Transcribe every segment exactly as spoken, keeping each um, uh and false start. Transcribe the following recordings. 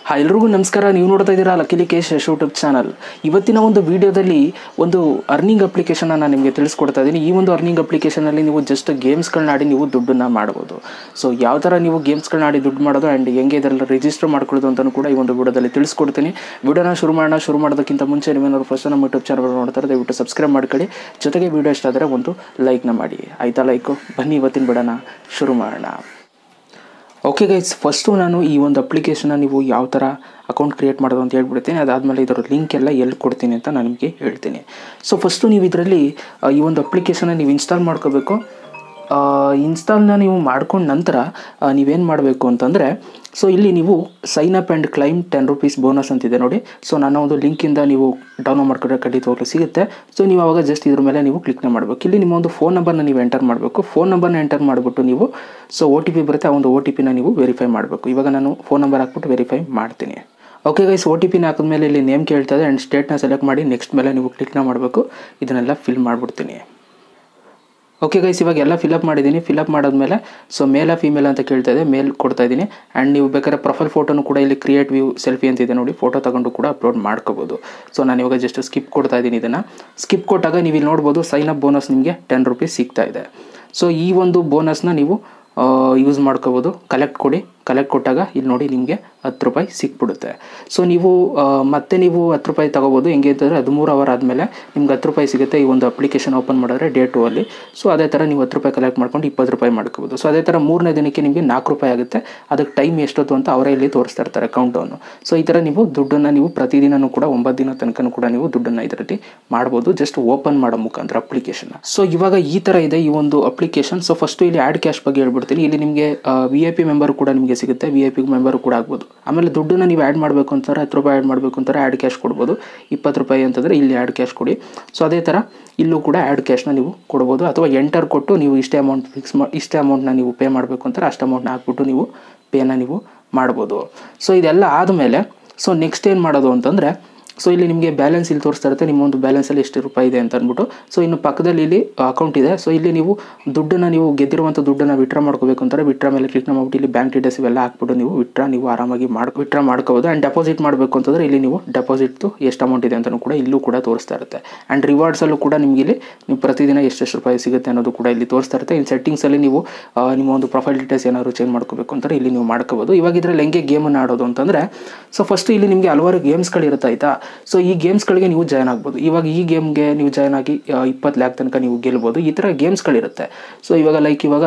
Hi ಎಲ್ರಿಗೂ ನಮಸ್ಕಾರ. ನೀವು ನೋಡ್ತಾ ಇದ್ದೀರಾ ಲಕ್ಕೇಶ್ ಯೂಟ್ಯೂಬ್ ಚಾನಲ್. ಇವತ್ತಿನ ಒಂದು ವಿಡಿಯೋದಲ್ಲಿ ಒಂದು ಅರ್ನಿಂಗ್ ಅಪ್ಲಿಕೇಶನ್ ನಾನು ನಿಮಗೆ ತಿಳಿಸ್ಕೊಡ್ತಾ ಇದ್ದೀನಿ. ಈ ಒಂದು ಅರ್ನಿಂಗ್ ಅಪ್ಲಿಕೇಶನಲ್ಲಿ ನೀವು ಜಸ್ಟ್ ಗೇಮ್ಸ್ಗಳನ್ನ ಆಡಿ ನೀವು ದುಡ್ಡನ್ನು ಮಾಡ್ಬೋದು. ಸೊ ಯಾವ ಥರ ನೀವು ಗೇಮ್ಸ್ಗಳನ್ನ ಆಡಿ ದುಡ್ಡು ಮಾಡೋದು ಆ್ಯಂಡ್ ಹೆಂಗೆ ಇದರಲ್ಲಿ ರಿಜಿಸ್ಟರ್ ಮಾಡ್ಕೊಳ್ಳೋದು ಅಂತಲೂ ಕೂಡ ಈ ಒಂದು ವಿಡಿಯೋದಲ್ಲಿ ತಿಳಿಸ್ಕೊಡ್ತೀನಿ. ವಿಡಿಯೋನ ಶುರು ಮಾಡೋಣ. ಶುರು ಮಾಡೋದಕ್ಕಿಂತ ಮುಂಚೆ ನೀವೇನಾದ್ರು ಫಸ್ಟ್ ನಮ್ಮ ಯೂಟ್ಯೂಬ್ ಚಾನಲ್ ನೋಡ್ತಾರೆ ದಯವಿಟ್ಟು ಸಬ್ಸ್ಕ್ರೈಬ್ ಮಾಡ್ಕೊಳ್ಳಿ. ಜೊತೆಗೆ ವಿಡಿಯೋ ಇಷ್ಟ ಆದರೆ ಒಂದು ಲೈಕ್ನ ಮಾಡಿ. ಆಯಿತಾ? ಲೈಕು ಬನ್ನಿ ಇವತ್ತಿನ ಬಿಡೋಣ, ಶುರು ಮಾಡೋಣ. ಓಕೆ ಗೈಸ್, ಫಸ್ಟು ನಾನು ಈ ಒಂದು ಅಪ್ಲಿಕೇಶನ್ನ ನೀವು ಯಾವ ಥರ ಅಕೌಂಟ್ ಕ್ರಿಯೇಟ್ ಮಾಡೋದು ಅಂತ ಹೇಳ್ಬಿಡ್ತೀನಿ. ಅದಾದಮೇಲೆ ಇದರ ಲಿಂಕ್ ಎಲ್ಲ ಎಲ್ಲಿ ಕೊಡ್ತೀನಿ ಅಂತ ನಾನು ನಿಮಗೆ ಹೇಳ್ತೀನಿ. ಸೊ ಫಸ್ಟು ನೀವು ಇದರಲ್ಲಿ ಈ ಒಂದು ಅಪ್ಲಿಕೇಶನ್ನ ನೀವು ಇನ್ಸ್ಟಾಲ್ ಮಾಡ್ಕೋಬೇಕು. ಇನ್ಸ್ಟಾಲ್ನ ನೀವು ಮಾಡ್ಕೊಂಡ ನಂತರ ನೀವೇನು ಮಾಡಬೇಕು ಅಂತಂದರೆ, ಸೊ ಇಲ್ಲಿ ನೀವು sign up and claim ten rupees bonus ಅಂತಿದೆ ನೋಡಿ. ಸೊ ನನ್ನ ಒಂದು ಲಿಂಕಿಂದ ನೀವು ಡೌನ್ಲೋಡ್ ಮಾಡ್ಕೊಂಡ್ರೆ ಖಂಡಿತವಾಗ್ಲೂ ಸಿಗುತ್ತೆ. ಸೊ ನೀವು ಆವಾಗ ಜಸ್ಟ್ ಇದ್ರ ಮೇಲೆ ನೀವು ಕ್ಲಿಕ್ನ ಮಾಡಬೇಕು. ಇಲ್ಲಿ ನಿಮ್ಮ ಒಂದು ಫೋನ್ ನಂಬರ್ನ ನೀವು ಎಂಟರ್ ಮಾಡಬೇಕು. ಫೋನ್ ನಂಬರ್ನ ಎಂಟರ್ ಮಾಡಿಬಿಟ್ಟು ನೀವು ಸೊ ಒ ಟಿ ಪಿ ಬರುತ್ತೆ, ಆ ಒಂದು ಒ ಟಿ ಪಿನ ನೀವು ವೆರಿಫೈ ಮಾಡಬೇಕು. ಇವಾಗ ನಾನು ಫೋನ್ ನಂಬರ್ ಹಾಕ್ಬಿಟ್ಟು ವೆರಿಫೈ ಮಾಡ್ತೀನಿ. ಓಕೆ ಗೈಸ್, ಒ ಟಿ ಪಿನ ಹಾಕಿದ್ಮೇಲೆ ಇಲ್ಲಿ ನೇಮ್ ಕೇಳ್ತದೆ ಆ್ಯಂಡ್ ಸ್ಟೇಟ್ನ ಸೆಲೆಕ್ಟ್ ಮಾಡಿ ನೆಕ್ಸ್ಟ್ ಮೇಲೆ ನೀವು ಕ್ಲಿಕ್ನ ಮಾಡಬೇಕು. ಇದನ್ನೆಲ್ಲ ಫಿಲ್ ಮಾಡಿಬಿಡ್ತೀನಿ. ಓಕೆ ಗೈಸ್, ಇವಾಗ ಎಲ್ಲ ಫಿಲಪ್ ಮಾಡಿದ್ದೀನಿ. ಫಿಲಪ್ ಮಾಡಾದ್ಮೇಲೆ ಸೊ ಮೇಲ ಫಿಮೇಲ್ ಅಂತ ಕೇಳ್ತಾ ಇದೆ, ಮೇಲ್ ಕೊಡ್ತಾ ಇದ್ದೀನಿ. ಆ್ಯಂಡ್ ನೀವು ಬೇಕಾದ್ರೆ ಪ್ರೊಫೈಲ್ ಫೋಟೋನು ಕೂಡ ಇಲ್ಲಿ ಕ್ರಿಯೇಟ್ ವ್ಯೂ ಸೆಲ್ಫಿ ಅಂತಿದೆ ನೋಡಿ, ಫೋಟೋ ತಗೊಂಡು ಕೂಡ ಅಪ್ಲೋಡ್ ಮಾಡ್ಕೋಬೋದು. ಸೊ ನಾನು ಇವಾಗ ಜಸ್ಟ್ ಸ್ಕಿಪ್ ಕೊಡ್ತಾ ಇದ್ದೀನಿ. ಇದನ್ನು ಸ್ಕಿಪ್ ಕೊಟ್ಟಾಗ ನೀವು ಇಲ್ಲಿ ನೋಡ್ಬೋದು ಸೈನ್ ಅಪ್ ಬೋನಸ್ ನಿಮಗೆ ಟೆನ್ ರುಪೀಸ್ ಸಿಗ್ತಾ ಇದೆ. ಸೊ ಈ ಒಂದು ಬೋನಸ್ನ ನೀವು ಯೂಸ್ ಮಾಡ್ಕೋಬೋದು. ಕಲೆಕ್ಟ್ ಕೊಡಿ, ಕಲೆಕ್ಟ್ ಕೊಟ್ಟಾಗ ಇಲ್ಲಿ ನೋಡಿ ನಿಮಗೆ ಹತ್ತು ರೂಪಾಯಿ ಸಿಕ್ಬಿಡುತ್ತೆ. ಸೊ ನೀವು ಮತ್ತೆ ನೀವು ಹತ್ತು ರೂಪಾಯಿ ತೊಗೋಬೋದು. ಹೆಂಗೆ ಅಂತಂದರೆ ಹದಿಮೂರು ಅವರ್ ಆದಮೇಲೆ ನಿಮ್ಗೆ ಹತ್ತು ರೂಪಾಯಿ ಸಿಗುತ್ತೆ ಈ ಒಂದು ಅಪ್ಲಿಕೇಶನ್ ಓಪನ್ ಮಾಡಿದ್ರೆ ಡೇ ಟೂ ಅಲ್ಲಿ. ಸೊ ಅದೇ ಥರ ನೀವು ಹತ್ತು ರೂಪಾಯಿ ಕಲೆಕ್ಟ್ ಮಾಡ್ಕೊಂಡು ಇಪ್ಪತ್ತು ರೂಪಾಯಿ ಮಾಡ್ಕೋಬೋದು. ಸೊ ಅದೇ ಥರ ಮೂರನೇ ದಿನಕ್ಕೆ ನಿಮಗೆ ನಾಲ್ಕು ರೂಪಾಯಿ ಆಗುತ್ತೆ. ಅದಕ್ಕೆ ಟೈಮ್ ಎಷ್ಟೊತ್ತು ಅಂತ ಅವರೇ ಇಲ್ಲಿ ತೋರಿಸ್ತಾ ಇರ್ತಾರೆ ಕೌಂಟೌನು. ಸೊ ಈ ಥರ ನೀವು ದುಡ್ಡನ್ನು ನೀವು ಪ್ರತಿದಿನವೂ ಕೂಡ ಒಂಬತ್ತು ದಿನ ತನಕ ಕೂಡ ನೀವು ದುಡ್ಡನ್ನು ಇದರಲ್ಲಿ ಮಾಡ್ಬೋದು, ಜಸ್ಟ್ ಓಪನ್ ಮಾಡೋ ಮುಖಾಂತರ ಅಪ್ಲಿಕೇಶನ್. ಸೊ ಇವಾಗ ಈ ಥರ ಇದೆ ಈ ಒಂದು ಅಪ್ಲಿಕೇಶನ್. ಸೊ ಫಸ್ಟು ಇಲ್ಲಿ ಆ್ಯಡ್ ಕ್ಯಾಶ್ ಬಗ್ಗೆ ಹೇಳ್ಬಿಡ್ತೀನಿ. ಇಲ್ಲಿ ನಿಮಗೆ ವಿ ಐ ಪಿ ಮೆಂಬರ್ ಕೂಡ ನಿಮಗೆ ಸಿಗುತ್ತೆ, ವಿ ಐ ಪಿ ಮೆಂಬರ್ ಕೂಡ ಆಗ್ಬೋದು. ಆಮೇಲೆ ದುಡ್ಡನ್ನು ನೀವು ಆ್ಯಡ್ ಮಾಡಬೇಕು ಅಂತಾರೆ, ಹತ್ತು ರೂಪಾಯಿ ಆ್ಯಡ್ ಮಾಡಬೇಕು ಅಂತಾರೆ ಆ್ಯಡ್ ಕ್ಯಾಶ್ ಕೊಡ್ಬೋದು. ಇಪ್ಪತ್ತು ರೂಪಾಯಿ ಅಂತಂದರೆ ಇಲ್ಲಿ ಆ್ಯಡ್ ಕ್ಯಾಶ್ ಕೊಡಿ. ಸೊ ಅದೇ ಥರ ಇಲ್ಲೂ ಕೂಡ ಆ್ಯಡ್ ಕ್ಯಾಶ್ನ ನೀವು ಕೊಡ್ಬೋದು, ಅಥವಾ ಎಂಟರ್ ಕೊಟ್ಟು ನೀವು ಇಷ್ಟೇ ಅಮೌಂಟ್ ಫಿಕ್ಸ್ ಮಾಡಿ ಇಷ್ಟೇ ಅಮೌಂಟ್ನ ನೀವು ಪೇ ಮಾಡಬೇಕು ಅಂತಾರೆ ಅಷ್ಟು ಅಮೌಂಟ್ನ ಹಾಕ್ಬಿಟ್ಟು ನೀವು ಪೇನ ನೀವು ಮಾಡ್ಬೋದು. ಸೊ ಇದೆಲ್ಲ ಆದಮೇಲೆ ಸೊ ನೆಕ್ಸ್ಟ್ ಏನು ಮಾಡೋದು ಅಂತಂದರೆ, ಸೊ ಇಲ್ಲಿ ನಿಮಗೆ ಬ್ಯಾಲೆನ್ಸ್ ಇಲ್ಲಿ ತೋರಿಸ್ತಾ ಇರುತ್ತೆ, ನಿಮ್ಮ ಒಂದು ಬ್ಯಾಲೆನ್ಸಲ್ಲಿ ಎಷ್ಟು ರೂಪಾಯಿ ಇದೆ ಅಂತ ಅಂದ್ಬಿಟ್ಟು. ಸೊ ಇನ್ನು ಪಕ್ಕದಲ್ಲಿ ಇಲ್ಲಿ ಅಕೌಂಟ್ ಇದೆ. ಸೊ ಇಲ್ಲಿ ನೀವು ದುಡ್ಡನ್ನು ನೀವು ಗೆದ್ದಿರುವಂಥ ದುಡ್ಡನ್ನು ವಿಡ್ರಾ ಮಾಡ್ಕೋಬೇಕು ಅಂತಾರೆ ವಿಡ್ರಾ ಮೇಲೆ ಕ್ಲಿಕ್ ಮಾಡ್ಬಿಟ್ಟು ಇಲ್ಲಿ ಬ್ಯಾಂಕ್ ಡೀಟೇಲ್ಸ್ ಇವೆಲ್ಲ ಹಾಕ್ಬಿಟ್ಟು ನೀವು ವಿಡ್ರಾ ನೀವು ಆರಾಮಾಗಿ ಮಾಡಿ ವಿಡ್ರಾ ಮಾಡ್ಕೋಬೋದು. ಆ್ಯಂಡ್ ಡೆಪಾಸಿಟ್ ಮಾಡಬೇಕು ಅಂತಂದರೆ ಇಲ್ಲಿ ನೀವು ಡೆಪಾಸಿಟ್ದು ಎಷ್ಟು ಅಮೌಂಟ್ ಇದೆ ಅಂತಲೂ ಕೂಡ ಇಲ್ಲೂ ಕೂಡ ತೋರಿಸ್ತಾ ಇರುತ್ತೆ. ಆ್ಯಂಡ್ ರಿವಾರ್ಡ್ಸಲ್ಲೂ ಕೂಡ ನಿಮಗೆ ಇಲ್ಲಿ ನೀವು ಪ್ರತಿದಿನ ಎಷ್ಟೆಷ್ಟು ರೂಪಾಯಿ ಸಿಗುತ್ತೆ ಅನ್ನೋದು ಕೂಡ ಇಲ್ಲಿ ತೋರಿಸ್ತಾ ಇರುತ್ತೆ. ಇನ್ನು ಸೆಟ್ಟಿಂಗ್ಸಲ್ಲಿ ನೀವು ನಿಮ್ಮ ಒಂದು ಪ್ರೊಫೈಲ್ ಡೀಟೇಲ್ಸ್ ಏನಾದರೂ ಚೇಂಜ್ ಮಾಡ್ಕೋಬೇಕು ಅಂತಾರೆ ಇಲ್ಲಿ ನೀವು ಮಾಡ್ಕೋಬೋದು. ಇವಾಗ ಇದರಲ್ಲಿ ಹೆಂಗೆ ಗೇಮನ್ನು ಆಡೋದು ಅಂತಂದರೆ, ಸೊ ಫಸ್ಟ್ ಇಲ್ಲಿ ನಿಮಗೆ ಹಲವಾರು ಗೇಮ್ಸ್ಗಳಿರುತ್ತೆ ಆಯಿತಾ. ಸೊ ಈ ಗೇಮ್ಸ್ ಗಳಿಗೆ ನೀವು ಜಾಯ್ನ್ ಆಗ್ಬೋದು. ಇವಾಗ ಈ ಗೇಮ್ಗೆ ನೀವು ಜಾಯ್ನ್ ಆಗಿ ಇಪ್ಪತ್ತು ಲ್ಯಾಕ್ ತನಕ ನೀವು ಗೆಲ್ಬೋದು. ಈ ಥರ ಗೇಮ್ಸ್ಗಳಿರುತ್ತೆ. ಸೊ ಇವಾಗ ಲೈಕ್ ಇವಾಗ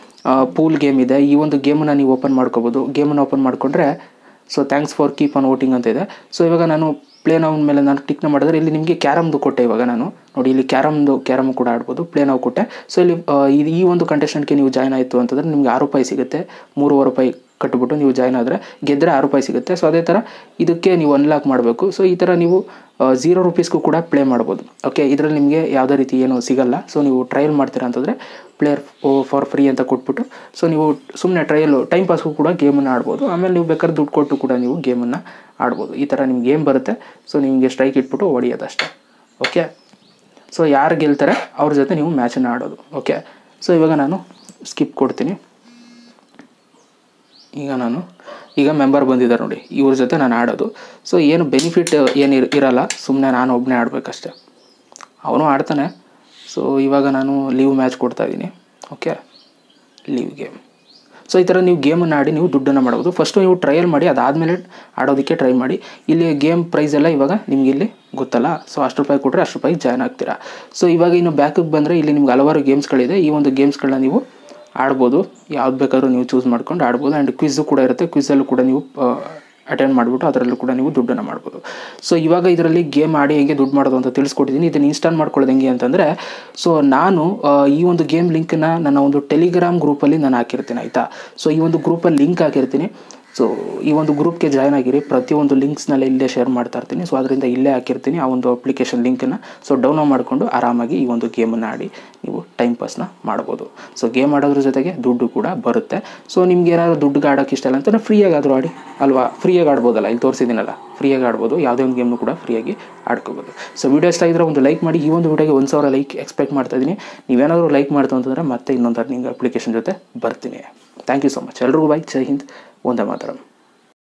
ಪೂಲ್ ಗೇಮ್ ಇದೆ. ಈ ಒಂದು ಗೇಮನ್ನು ನೀವು ಓಪನ್ ಮಾಡ್ಕೋಬೋದು. ಗೇಮನ್ನು ಓಪನ್ ಮಾಡಿಕೊಂಡ್ರೆ so thanks for keep on voting ಅಂತ ಇದೆ. ಸೊ ಇವಾಗ ನಾನು ಪ್ಲೇ ನೌನ್ ಮೇಲೆ ನಾನು ಟಿಕ್ನ ಮಾಡಿದ್ರೆ ಇಲ್ಲಿ ನಿಮಗೆ ಕ್ಯಾರಮ್ದು ಕೊಟ್ಟೆ. ಇವಾಗ ನಾನು ನೋಡಿ ಇಲ್ಲಿ ಕ್ಯಾರಮ್ದು ಕ್ಯಾರಮ್ ಕೂಡ ಆಡ್ಬೋದು, ಪ್ಲೇ ನಾವು ಕೊಟ್ಟೆ. ಸೊ ಇಲ್ಲಿ ಈ ಒಂದು ಕಂಟೆಸ್ಟೆಂಟ್ಗೆ ನೀವು ಜಾಯ್ನ್ ಆಯಿತು ಅಂತಂದರೆ ನಿಮಗೆ ಆರು ರೂಪಾಯಿ ಸಿಗುತ್ತೆ. ಮೂರುವರೆ ರೂಪಾಯಿ ಕಟ್ಬಿಟ್ಟು ನೀವು ಜಾಯ್ನ್ ಆದರೆ ಗೆದ್ದರೆ ಆರು ರೂಪಾಯಿ ಸಿಗುತ್ತೆ. ಸೊ ಅದೇ ಥರ ಇದಕ್ಕೆ ನೀವು ಅನ್ಲಾಕ್ ಮಾಡಬೇಕು. ಸೊ ಈ ಥರ ನೀವು ಝೀರೋ ರುಪೀಸ್ಗೂ ಕೂಡ ಪ್ಲೇ ಮಾಡ್ಬೋದು. ಓಕೆ, ಇದರಲ್ಲಿ ನಿಮಗೆ ಯಾವುದೇ ರೀತಿ ಏನೂ ಸಿಗಲ್ಲ. ಸೊ ನೀವು ಟ್ರಯಲ್ ಮಾಡ್ತೀರಾ ಅಂತಂದರೆ ಪ್ಲೇಯರ್ ಫಾರ್ ಫ್ರೀ ಅಂತ ಕೊಟ್ಬಿಟ್ಟು ಸೊ ನೀವು ಸುಮ್ಮನೆ ಟ್ರಯಲು ಟೈಮ್ ಪಾಸ್ಗೂ ಕೂಡ ಗೇಮನ್ನು ಆಡ್ಬೋದು. ಆಮೇಲೆ ನೀವು ಬೇಕಾದ್ರೆ ದುಡ್ಡು ಕೊಟ್ಟು ಕೂಡ ನೀವು ಗೇಮನ್ನು ಆಡ್ಬೋದು. ಈ ಥರ ನಿಮ್ಗೆ ಗೇಮ್ ಬರುತ್ತೆ. ಸೊ ನಿಮಗೆ ಸ್ಟ್ರೈಕ್ ಇಟ್ಬಿಟ್ಟು ಹೊಡಿಯೋದಷ್ಟೇ. ಓಕೆ, ಸೊ ಯಾರು ಗೆಲ್ತಾರೆ ಅವ್ರ ಜೊತೆ ನೀವು ಮ್ಯಾಚನ್ನು ಆಡೋದು. ಓಕೆ, ಸೊ ಇವಾಗ ನಾನು ಸ್ಕಿಪ್ ಕೊಡ್ತೀನಿ. ಈಗ ನಾನು ಈಗ ಮೆಂಬರ್ ಬಂದಿದ್ದಾರೆ ನೋಡಿ, ಇವ್ರ ಜೊತೆ ನಾನು ಆಡೋದು. ಸೊ ಏನು ಬೆನಿಫಿಟ್ ಏನು ಇರಲ್ಲ, ಸುಮ್ಮನೆ ನಾನು ಒಬ್ಬನೇ ಆಡಬೇಕಷ್ಟೆ. ಅವನು ಆಡ್ತಾನೆ. ಸೊ ಇವಾಗ ನಾನು ಲೀವ್ ಮ್ಯಾಚ್ ಕೊಡ್ತಾಯಿದ್ದೀನಿ. Okay, leave game. ಸೊ ಈ ಥರ ನೀವು ಗೇಮನ್ನು ಆಡಿ ನೀವು ದುಡ್ಡನ್ನು ಮಾಡ್ಬೋದು. ಫಸ್ಟು ನೀವು ಟ್ರಯಲ್ ಮಾಡಿ, ಅದಾದಮೇಲೆ ಆಡೋದಕ್ಕೆ ಟ್ರೈ ಮಾಡಿ. ಇಲ್ಲಿ ಗೇಮ್ ಪ್ರೈಸ್ ಎಲ್ಲ ಇವಾಗ ನಿಮ್ಗೆ ಇಲ್ಲಿ ಗೊತ್ತಲ್ಲ. ಸೊ ಅಷ್ಟು ರೂಪಾಯಿ ಕೊಟ್ಟರೆ ಅಷ್ಟು ರೂಪಾಯಿ ಜಾಯ್ನ್ ಆಗ್ತೀರಾ. ಸೊ ಇವಾಗ ಇನ್ನು ಬ್ಯಾಕಿಗೆ ಬಂದರೆ ಇಲ್ಲಿ ನಿಮ್ಗೆ ಹಲವಾರು ಗೇಮ್ಸ್ಗಳಿದೆ. ಈ ಒಂದು ಗೇಮ್ಸ್ಗಳನ್ನ ನೀವು ಆಡ್ಬೋದು. ಯಾವ್ದು ಬೇಕಾದ್ರೂ ನೀವು ಚೂಸ್ ಮಾಡ್ಕೊಂಡು ಆಡ್ಬೋದು. ಆ್ಯಂಡ್ ಕ್ವಿಝು ಕೂಡ ಇರುತ್ತೆ. ಕ್ವಿಝಲ್ಲೂ ಕೂಡ ನೀವು ಅಟೆಂಡ್ ಮಾಡಿಬಿಟ್ಟು ಅದರಲ್ಲೂ ಕೂಡ ನೀವು ದುಡ್ಡನ್ನು ಮಾಡ್ಬೋದು. ಸೊ ಇವಾಗ ಇದರಲ್ಲಿ ಗೇಮ್ ಆಡಿ ಹೇಗೆ ದುಡ್ಡು ಮಾಡೋದು ಅಂತ ತಿಳಿಸ್ಕೊಟ್ಟಿದ್ದೀನಿ. ಇದನ್ನು ಇನ್ಸ್ಟಾಲ್ ಮಾಡ್ಕೊಳ್ಳೋದು ಹೆಂಗೆ ಅಂತಂದರೆ, ಸೊ ನಾನು ಈ ಒಂದು ಗೇಮ್ ಲಿಂಕನ್ನು ನನ್ನ ಒಂದು ಟೆಲಿಗ್ರಾಮ್ ಗ್ರೂಪಲ್ಲಿ ನಾನು ಹಾಕಿರ್ತೀನಿ ಆಯಿತಾ. ಸೊ ಈ ಒಂದು ಗ್ರೂಪಲ್ಲಿ ಲಿಂಕ್ ಹಾಕಿರ್ತೀನಿ. ಸೊ ಈ ಒಂದು ಗ್ರೂಪ್ಗೆ ಜಾಯ್ನ್ ಆಗಿರಿ. ಪ್ರತಿಯೊಂದು ಲಿಂಕ್ಸ್ನೆಲ್ಲ ಇಲ್ಲೇ ಶೇರ್ ಮಾಡ್ತಾ ಇರ್ತೀನಿ. ಸೊ ಅದರಿಂದ ಇಲ್ಲೇ ಹಾಕಿರ್ತೀನಿ ಆ ಒಂದು ಅಪ್ಲಿಕೇಶನ್ ಲಿಂಕನ್ನು. ಸೊ ಡೌನ್ಲೋಡ್ ಮಾಡಿಕೊಂಡು ಆರಾಮಾಗಿ ಈ ಒಂದು ಗೇಮನ್ನು ಆಡಿ ನೀವು ಟೈಮ್ ಪಾಸ್ನ ಮಾಡ್ಬೋದು. ಸೊ ಗೇಮ್ ಆಡೋದ್ರ ಜೊತೆಗೆ ದುಡ್ಡು ಕೂಡ ಬರುತ್ತೆ. ಸೊ ನಿಮ್ಗೆ ಏನಾದರೂ ದುಡ್ಡುಗೆ ಆಡೋಕ್ಕೆ ಇಷ್ಟ ಇಲ್ಲ ಅಂತಂದರೆ ಫ್ರೀಯಾಗಿ ಆದರೂ ಆಡಿ ಅಲ್ವಾ. ಫ್ರೀಯಾಗಿ ಆಡ್ಬೋದಲ್ಲ, ಇಲ್ಲಿ ತೋರಿಸಿದ್ದೀನಲ್ಲ, ಫ್ರೀಯಾಗಿ ಆಡ್ಬೋದು. ಯಾವುದೇ ಒಂದು ಗೇಮ್ನು ಕೂಡ ಫ್ರೀಯಾಗಿ ಆಡ್ಕೋಬೋದು. ಸೊ ವೀಡಿಯೋ ಇಷ್ಟ ಆಗಿದ್ರೆ ಒಂದು ಲೈಕ್ ಮಾಡಿ. ಈ ಒಂದು ವೀಡಿಯೋಗೆ ಒಂದು ಸಾವಿರ ಲೈಕ್ ಎಕ್ಸ್ಪೆಕ್ಟ್ ಮಾಡ್ತಾ ಇದ್ದೀನಿ. ನೀವೇನಾದರೂ ಲೈಕ್ ಮಾಡ್ತು ಅಂತಂದರೆ ಮತ್ತೆ ಇನ್ನೊಂದು ಅರ್ನಿಂಗ್ ಅಪ್ಲಿಕೇಶನ್ ಜೊತೆ ಬರ್ತೀನಿ. Thank you so much. ಎಲ್ರಿಗೂ ಬಾಯ್. ಜೈ ಹಿಂದ್. ಒಂದೇ ಮಾತರಂ.